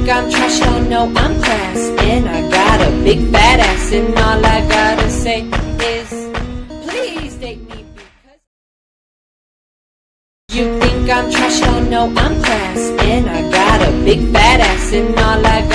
think I'm trash, oh no, I'm class. And I got a big fat ass, and all I gotta say is, please date me because you think I'm trash, oh no, I'm class. And I got a big fat ass, and all I